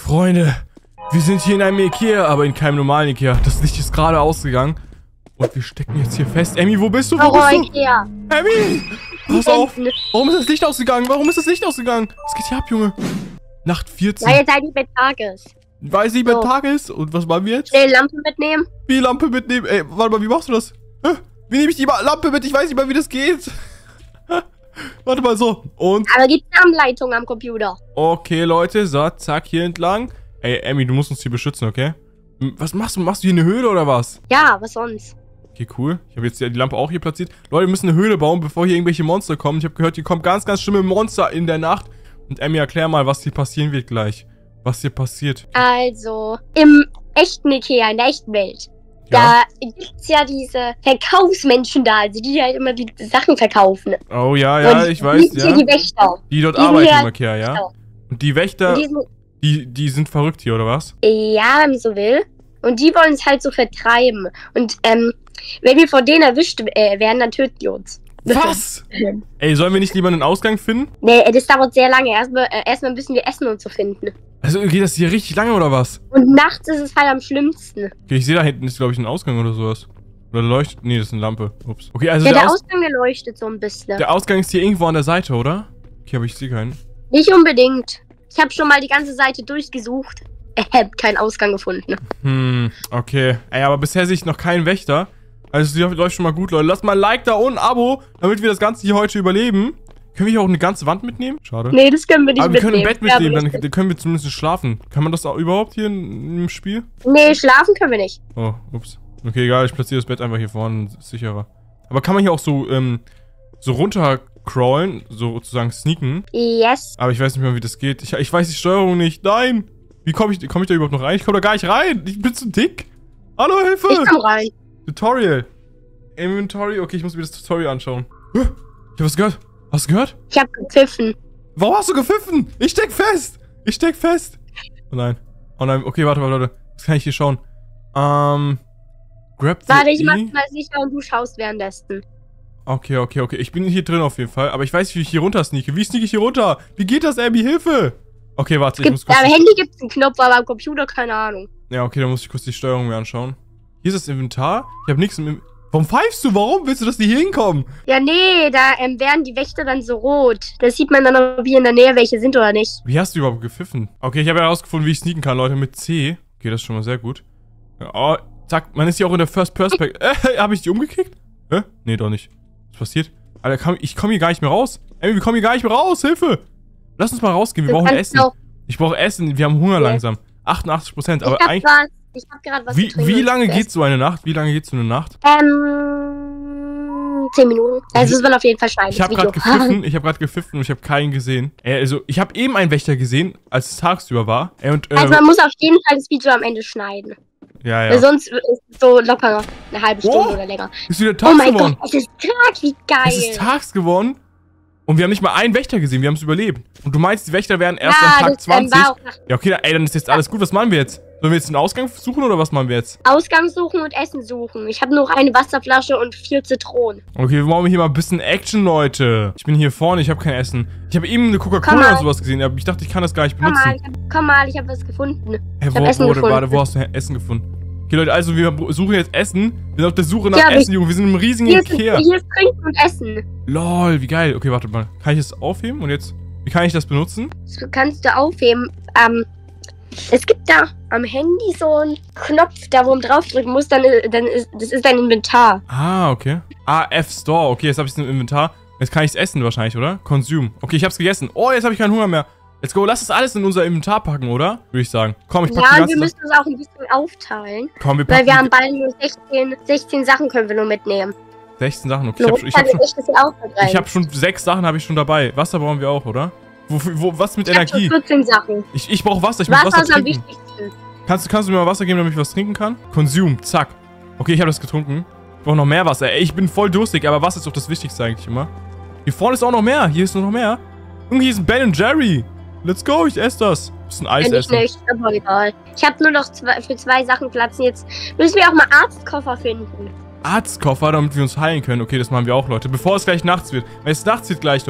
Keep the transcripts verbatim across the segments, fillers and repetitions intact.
Freunde, wir sind hier in einem Ikea, aber in keinem normalen Ikea. Das Licht ist gerade ausgegangen. Und wir stecken jetzt hier fest. Emmy, wo bist du? Wo oh, bist du? Ikea. Emmy! Pass auf! Warum ist das Licht ausgegangen? Warum ist das Licht ausgegangen? Was geht hier ab, Junge? Nacht vierzehn. Weil jetzt halt nicht mehr Tag ist. Weil es nicht mehr So. Tag ist? Und was machen wir jetzt? Schnell Lampe mitnehmen. Wie Lampe mitnehmen? Ey, warte mal, wie machst du das? Hä? Wie nehme ich die Lampe mit? Ich weiß nicht mal, wie das geht. Warte mal, so. Und? Aber gibt's eine Anleitung am Computer? Okay, Leute. So, zack, hier entlang. Ey, Emmy, du musst uns hier beschützen, okay? Was machst du? Machst du hier eine Höhle oder was? Ja, was sonst? Okay, cool. Ich habe jetzt die Lampe auch hier platziert. Leute, wir müssen eine Höhle bauen, bevor hier irgendwelche Monster kommen. Ich habe gehört, hier kommen ganz, ganz schlimme Monster in der Nacht. Und Emmy, erklär mal, was hier passieren wird gleich. Was hier passiert. Also, im echten Ikea, in der echten Welt, Ja. da gibt's ja diese Verkaufsmenschen da, also die halt immer die Sachen verkaufen. Oh, ja, ja, Und ich weiß, die sind ja. hier die Wächter. Die dort die sind arbeiten hier- im Ikea, ja? Genau. Und die Wächter, Und die sind, die, die sind verrückt hier, oder was? ja, wenn man so will. Und die wollen es halt so vertreiben. Und ähm, wenn wir von denen erwischt äh, werden, dann töten die uns. Was? Ey, sollen wir nicht lieber einen Ausgang finden? Nee, das dauert sehr lange. Erstmal äh, erstmal müssen wir Essen und so finden. Also geht das hier richtig lange, oder was? Und nachts ist es halt am schlimmsten. Okay, ich sehe da hinten ist, glaube ich, ein Ausgang oder sowas. Oder leuchtet. Nee, das ist eine Lampe. Ups. Okay, also Ja, der, der Aus Ausgang, der leuchtet so ein bisschen. der Ausgang ist hier irgendwo an der Seite, oder? Okay, aber ich sehe keinen. Nicht unbedingt. Ich habe schon mal die ganze Seite durchgesucht. Ich habe keinen Ausgang gefunden. Hm, okay. Ey, aber bisher sehe ich noch keinen Wächter. Also, die läuft schon mal gut, Leute. Lasst mal ein Like da und ein Abo, damit wir das Ganze hier heute überleben. Können wir hier auch eine ganze Wand mitnehmen? Schade. Nee, das können wir nicht aber wir können ein mitnehmen. Bett mitnehmen, Ja, dann, aber dann können wir zumindest schlafen. Kann man das auch überhaupt hier in- im Spiel? Nee, schlafen können wir nicht. Oh, ups. Okay, egal, ich platziere das Bett einfach hier vorne, ist sicherer. Aber kann man hier auch so, ähm, so runtercrawlen, so sozusagen sneaken? Yes. Aber ich weiß nicht mehr, wie das geht. Ich, ich weiß die Steuerung nicht. Nein! Wie komme ich, komm ich da überhaupt noch rein? Ich komme da gar nicht rein. Ich bin zu dick. Hallo, Hilfe! Ich komm rein. Tutorial. Inventory. Okay, ich muss mir das Tutorial anschauen. Huh, ich hab was gehört. Hast du gehört? Ich hab gepfiffen. Warum hast du gepfiffen? Ich steck fest. Ich steck fest. Oh nein. Oh nein. Okay, warte mal, Leute. Was kann ich hier schauen? Ähm. Grab the Warte, ich E. mach's mal sicher und du schaust währenddessen. Okay, okay, okay. Ich bin hier drin auf jeden Fall. Aber ich weiß nicht, wie ich hier runter sneake. Wie sneake ich hier runter? Wie geht das, Abby? Hilfe! Okay, warte. Ich muss Gibt, kurz... am Handy gibt's einen Knopf, aber am Computer keine Ahnung. Ja, okay, dann muss ich kurz die Steuerung mir anschauen. Hier ist das Inventar. Ich habe nichts im... In Warum pfeifst du? Warum willst du, dass die hier hinkommen? Ja, nee, da ähm, werden die Wächter dann so rot. Das sieht man dann, ob hier in der Nähe welche sind oder nicht. Wie hast du überhaupt gepfiffen? Okay, ich habe herausgefunden, wie ich sneaken kann, Leute, mit C. Okay, das ist schon mal sehr gut. Ja, oh, zack, man ist hier auch in der First Person. Äh, habe ich die umgekickt? Hä? Nee, doch nicht. Was passiert? Alter, komm, ich komme hier gar nicht mehr raus. Ey, wir kommen hier gar nicht mehr raus. Hilfe! Lass uns mal rausgehen, wir Du brauchen kannst Essen. auch- Ich brauche Essen, wir haben Hunger Ja. langsam. achtundachtzig Prozent, aber ich hab eigentlich... was. Ich hab gerade was Wie, getrunken wie und lange gegessen. geht so eine Nacht? Wie lange geht so eine Nacht? Ähm, zehn Minuten. Also es wird auf jeden Fall schneiden. Ich habe das gerade Video. gepfiffen, ich habe gerade gepfiffen und ich habe keinen gesehen. Ey, also, ich habe eben einen Wächter gesehen, als es tagsüber war. Ey, und, äh, Also man muss auf jeden Fall das Video am Ende schneiden. ja, Weil ja. sonst ist es so locker eine halbe Stunde Oh, oder länger. Ist wieder Oh tags mein geworden. Gott, es ist Tag, wie geil. Es ist tags geworden. Und wir haben nicht mal einen Wächter gesehen, wir haben es überlebt. Und du meinst, die Wächter werden erst ja, am Tag das ähm, zwanzig? war auch nach Ja, okay, ey, dann ist jetzt alles gut. Was machen wir jetzt? Sollen wir jetzt einen Ausgang suchen oder was machen wir jetzt? Ausgang suchen und Essen suchen. Ich habe noch eine Wasserflasche und vier Zitronen. Okay, wir brauchen hier mal ein bisschen Action, Leute. Ich bin hier vorne, ich habe kein Essen. Ich habe eben eine Komm Coca-Cola mal. und sowas gesehen, aber ich dachte, ich kann das gar nicht Komm mal, benutzen. ich hab, komm mal, ich habe was gefunden. Hä, Ich wo, hab Essen wo, gefunden. warte, wo hast du Essen gefunden? Okay, Leute, also wir suchen jetzt Essen. Wir sind auf der Suche nach Ja, Essen, Junge. Wir sind im riesigen Hier ist, Ikea. hier ist Trinken und Essen. Lol, wie geil. Okay, warte mal. Kann ich das aufheben? Und jetzt, wie kann ich das benutzen? Das kannst du aufheben. Ähm, es gibt da am Handy so einen Knopf, da wo man draufdrücken muss, dann, dann ist das ist dein Inventar. Ah, okay. Ah, F Store. Okay, jetzt habe ich es im Inventar. Jetzt kann ich es essen wahrscheinlich, oder? Consume. Okay, ich habe es gegessen. Oh, jetzt habe ich keinen Hunger mehr. Let's go. Lass das alles in unser Inventar packen, oder? Würde ich sagen. Komm, ich pack die Ja, und ganze wir müssen es auch ein bisschen aufteilen. Komm, wir Weil packen wir die haben beide nur sechzehn, sechzehn Sachen können wir nur mitnehmen. sechzehn Sachen. Okay, ich Nur habe ich hab kann schon, echt ein bisschen aufbegrenzt. ich hab schon sechs Sachen habe ich schon dabei. Wasser brauchen wir auch, oder? Wo, wo, was mit Ich hab schon Energie? vierzehn Sachen. Ich, ich brauche Wasser. Ich muss Wasser Wasser ist am trinken. wichtigsten. Kannst, du- kannst du mir mal Wasser geben, damit ich was trinken kann? Consume. Zack. Okay, ich habe das getrunken. Ich brauche noch mehr Wasser. Ey, ich bin voll durstig, aber Wasser ist doch das Wichtigste eigentlich immer. Hier vorne ist auch noch mehr. Hier ist noch mehr. Irgendwie hier ist ein Ben und Jerry. Let's go, ich esse das. Das ist ein Eis Ja, nicht essen. nicht, aber egal. Ich habe nur noch zwei, für zwei Sachen Platz. Jetzt müssen wir auch mal Arztkoffer finden. Arztkoffer, damit wir uns heilen können. Okay, das machen wir auch, Leute. Bevor es gleich nachts wird. Weil es nachts wird gleich, Leute.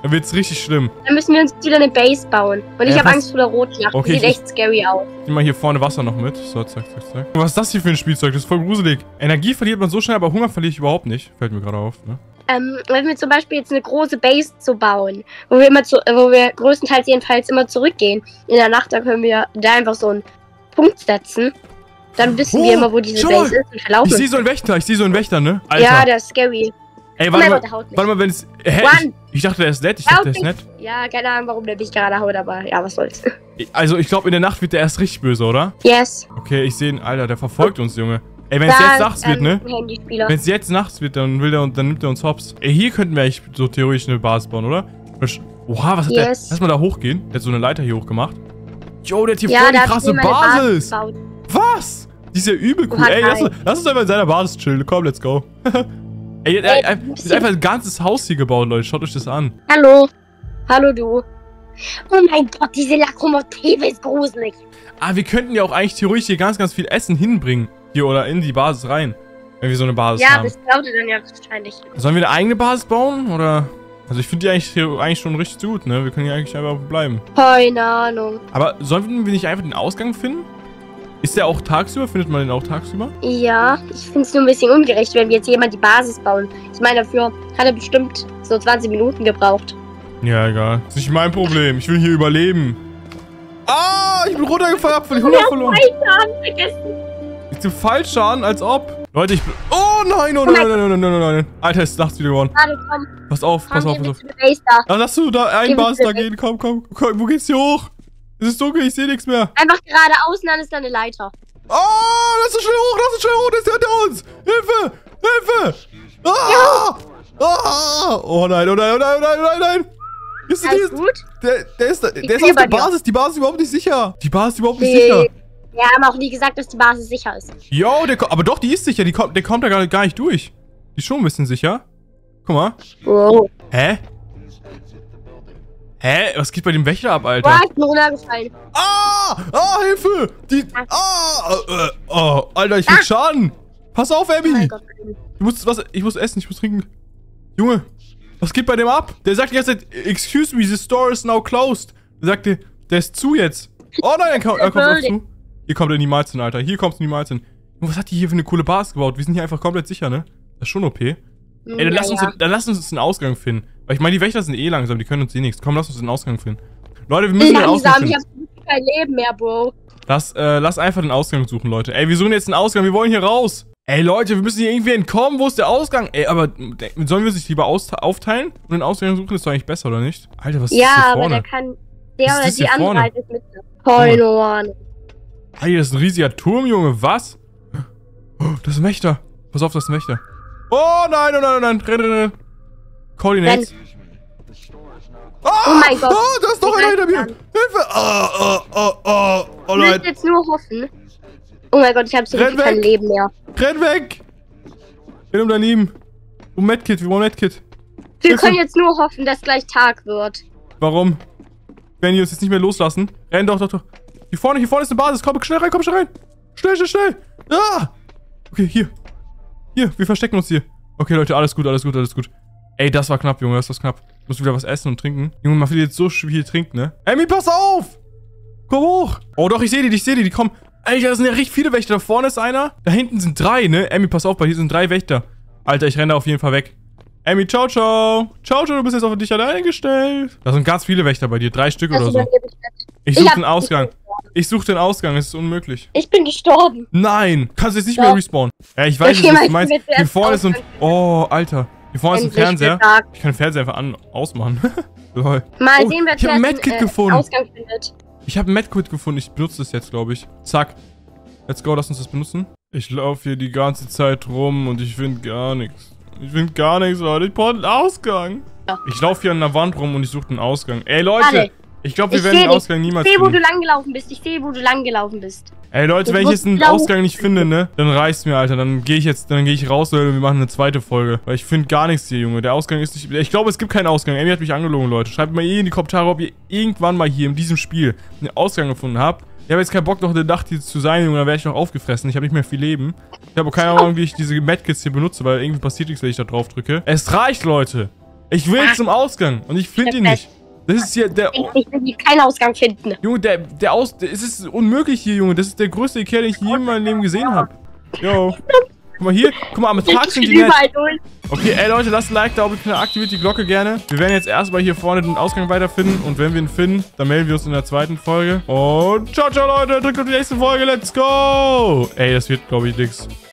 Dann wird's richtig schlimm. Dann müssen wir uns wieder eine Base bauen. Und ich Äh, habe was- Angst vor der Rotschlacht. Okay, Die sieht ich- echt scary aus. Ich nehme mal hier vorne Wasser noch mit. So, zack, zack, zack. Was ist das hier für ein Spielzeug? Das ist voll gruselig. Energie verliert man so schnell, aber Hunger verliere ich überhaupt nicht. Fällt mir gerade auf, ne? Ähm, wenn wir zum Beispiel jetzt eine große Base zu bauen, wo wir immer zu, äh, wo wir größtenteils jedenfalls immer zurückgehen. In der Nacht, da können wir da einfach so einen Punkt setzen. Dann wissen Oh, wir immer, wo diese schau Base mal. ist und verlaufen. Ich sehe so einen Wächter. Ich sehe so einen Wächter, ne? Alter. Ja, der ist scary. Ey, Oh warte mein mal. Gott, der haut mich. Warte mal, wenn es... Hä? Ich, Run. ich dachte, der ist nett. Ich Help dachte, der ist me. nett. Ja, keine Ahnung, warum der mich gerade haut, aber ja, was soll's. Also, ich glaube, in der Nacht wird der erst richtig böse, oder? Yes. Okay, ich sehe ihn. Alter, der verfolgt uns, Junge. Ey, wenn Da es jetzt ist, nachts wird, ähm, ne? ein Handyspieler. Wenn es jetzt nachts wird, dann will der und dann nimmt er uns hops. Ey, hier könnten wir eigentlich so theoretisch eine Basis bauen, oder? Oha, was hat der? Yes. Lass mal da hochgehen. Der hat so eine Leiter hier hochgemacht. Jo, der hat hier Ja, voll die da hat krasse jemand eine Basis. gebaut. Was? Die ist ja übel cool. Oha, Ey, lass, geil. lass uns einfach in seiner Basis chillen. Komm, let's go. Ey, er, er, er ist einfach ein ganzes Haus hier gebaut, Leute. Schaut euch das an. Hallo. Hallo, du. Oh mein Gott, diese Lokomotive ist gruselig. Ah, wir könnten ja auch eigentlich theoretisch hier ganz, ganz viel Essen hinbringen. Hier oder in die Basis rein. Wenn wir so eine Basis Ja, haben. das glaubt ihr dann ja wahrscheinlich. Sollen wir eine eigene Basis bauen? Oder? Also ich finde die eigentlich, hier eigentlich schon richtig gut, ne? Wir können hier eigentlich einfach bleiben. Keine Ahnung. Aber sollen wir nicht einfach den Ausgang finden? Ist der auch tagsüber? Findet man den auch tagsüber? Ja, ich finde es nur ein bisschen ungerecht, wenn wir jetzt jemand die Basis bauen. Ich meine, dafür hat er bestimmt so zwanzig Minuten gebraucht. Ja, egal. Ist nicht mein Problem. Ich will hier überleben. Ah, ich bin runtergefallen, hab voll Hunger verloren. Weiter, vergessen. Ich bin Fallschaden, als ob. Leute, ich bin... Oh nein, oh nein, nein, nein, nein, nein, nein, nein. Alter, es ist nachts wieder geworden. Warte, komm, Pass auf, pass komm, auf, gehen pass wir auf. zu der Base da. Ah, lass du da ein Gehen wir Basis zu da der gehen. Komm, komm, komm. Wo geht's hier hoch? Es ist dunkel, ich sehe nichts mehr. Einfach geradeaus und dann ist da eine Leiter. Oh, lass uns schnell hoch, lass uns schnell hoch, der ist hinter uns. Hilfe, Hilfe. Ah, ah, oh nein, oh nein, oh nein, oh nein, oh nein, nein. Ist, Alles ist, gut? der, der ist, der Ich ist bin auf der bei dir. Basis. Die Basis ist überhaupt nicht sicher. Die Basis ist überhaupt nicht Nee. sicher. Wir haben auch nie gesagt, dass die Basis sicher ist. Jo, der, ko- aber doch, die ist sicher. Die kommt, der kommt da gar, gar nicht durch. Die ist schon ein bisschen sicher. Guck mal. Wow. Hä? Hä? Was geht bei dem Wächter ab, Alter? Boah, ich bin runtergefallen. Ah! Ah, Hilfe! Die. Ah! Äh, oh, Alter, ich krieg Schaden. Pass auf, Oh Abby. mein Gott. Ich muss was. Ich muss essen, ich muss trinken. Junge, was geht bei dem ab? Der sagt die ganze Zeit, excuse me, the store is now closed. Der sagte, der ist zu jetzt. Oh nein, er kommt, er kommt auch zu. Hier kommt er niemals hin, Alter. Hier kommt er niemals hin. Und was hat die hier für eine coole Basis gebaut? Wir sind hier einfach komplett sicher, ne? Das ist schon O P. Ey, dann lass, uns, Naja. dann lass uns einen Ausgang finden. Weil ich meine, die Wächter sind eh langsam, die können uns eh nichts. Komm, lass uns den Ausgang finden. Leute, wir müssen den Ausgang Langsam, ich finden. hab kein Leben mehr, Bro. Lass, äh, lass einfach den Ausgang suchen, Leute. Ey, wir suchen jetzt einen Ausgang, wir wollen hier raus. Ey, Leute, wir müssen hier irgendwie entkommen. Wo ist der Ausgang? Ey, aber de- sollen wir uns nicht lieber aus aufteilen und den Ausgang suchen? Das ist doch eigentlich besser, oder nicht? Alter, was ist Ja, das hier aber vorne? der kann. Der Was ist oder das die hier andere vorne? halt ist mit. Keine Ahnung. Ey, das ist ein riesiger Turm, Junge. Was? Oh, das ist ein Wächter. Pass auf, das ist ein Wächter. Oh, nein, oh nein, oh nein. Renn, renn, renn. Coordinates. Ah, Oh mein Gott. Oh, da ist doch Ich einer hinter mir. weiß Hilfe. Oh, oh, oh, oh. Oh Ich nein. müsste jetzt nur hoffen. Oh mein Gott, ich habe so Renn kein weg. Leben mehr. Renn weg. Renn um dein Leben. Um Medkit, wir wollen Medkit. Wir Hilfe. können jetzt nur hoffen, dass gleich Tag wird. Warum? Wenn die uns jetzt nicht mehr loslassen. Renn doch, doch, doch. Hier vorne, hier vorne ist eine Basis. Komm, schnell rein, komm schnell rein. Schnell, schnell, schnell. Ah! Okay, hier. Hier, wir verstecken uns hier. Okay, Leute, alles gut, alles gut, alles gut. Ey, das war knapp, Junge, das war knapp. Ich muss wieder was essen und trinken. Junge, man will jetzt so viel trinken, ne? Amy, pass auf! Komm hoch! Oh doch, ich sehe die, ich sehe die, die kommen. Alter, da sind ja richtig viele Wächter. Da vorne ist einer. Da hinten sind drei, ne? Amy, pass auf, bei hier sind drei Wächter. Alter, ich renne da auf jeden Fall weg. Amy, ciao, ciao. Ciao, ciao, du bist jetzt auf dich alleine gestellt. Da sind ganz viele Wächter bei dir. Drei Stück Das oder so. überlebe ich nicht. Ich Ich suche hab- den Ausgang. Ich suche den Ausgang, es ist unmöglich. Ich bin gestorben. Nein, kannst du jetzt nicht Doch. mehr respawnen. Ja, ich weiß Okay, nicht, was meinst du meinst. du, wir Hier zuerst vorne ist ein... Ausgang? Oh, Alter. Hier vorne ist ein Endlich Fernseher. gesagt. Ich kann den Fernseher einfach an ausmachen. Lol. Mal Oh, sehen, wer ich hab ein zuerst Medkit den, äh, gefunden. Ausgang findet. Ich habe ein Medkit gefunden. Ich benutze das jetzt, glaube ich. Zack. Let's go, lass uns das benutzen. Ich laufe hier die ganze Zeit rum und ich finde gar nichts. Ich finde gar nichts, Leute. Ich brauche einen Ausgang. Ja. Ich laufe hier an der Wand rum und ich suche einen Ausgang. Ey, Leute. Warte. Ich glaube, wir Ich werden seh den dich. Ausgang Ich niemals sehe, wo du finden. langgelaufen bist. Ich sehe, wo du langgelaufen bist. Ey, Leute, Du wenn ich musst jetzt einen laufen. Ausgang nicht finde, ne, dann reicht's mir, Alter. Dann gehe ich jetzt, dann gehe ich raus, Leute, und wir machen eine zweite Folge. Weil ich finde gar nichts hier, Junge. Der Ausgang ist nicht... Ich glaube, es gibt keinen Ausgang. Amy hat mich angelogen, Leute. Schreibt mal eh in die Kommentare, ob ihr irgendwann mal hier in diesem Spiel einen Ausgang gefunden habt. Ich habe jetzt keinen Bock, noch eine Nacht hier zu sein, Junge. Dann werde ich noch aufgefressen. Ich habe nicht mehr viel Leben. Ich habe auch keine Ahnung, wie ich diese Medkits hier benutze, weil irgendwie passiert nichts, wenn ich da drauf drücke. Es reicht, Leute. Ich will Ach. zum Ausgang und ich finde ihn nicht. Das ist hier der... Ich, ich will hier keinen Ausgang finden. Junge, der, der Aus... Der, es ist unmöglich hier, Junge. Das ist der größte Ikea, den ich je in meinem Leben gesehen habe. Jo. Guck mal hier. Guck mal, am Tag sind die nett. Überall durch. Okay, ey Leute, lasst ein Like da, bitte aktiviert die Glocke gerne. Wir werden jetzt erstmal hier vorne den Ausgang weiterfinden. Und wenn wir ihn finden, dann melden wir uns in der zweiten Folge. Und ciao, ciao Leute, drückt auf die nächste Folge. Let's go. Ey, das wird, glaube ich, nix.